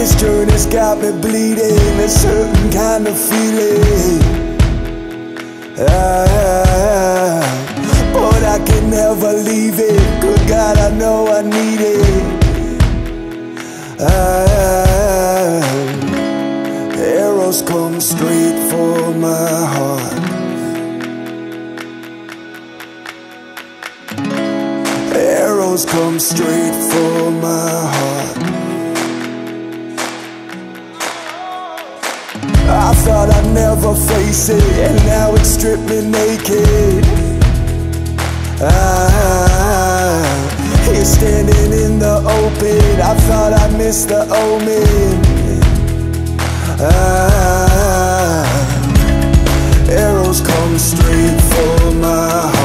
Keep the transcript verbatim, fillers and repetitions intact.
This journey's got me bleeding, a certain kind of feeling. Ah, but I can never leave it. Good God, I know I need it. Ah, arrows come straight for my heart. Arrows come straight for my heart. I thought I'd never face it, and now it stripped me naked. Ah, here standing in the open, I thought I missed the omen. Ah, arrows come straight for my heart.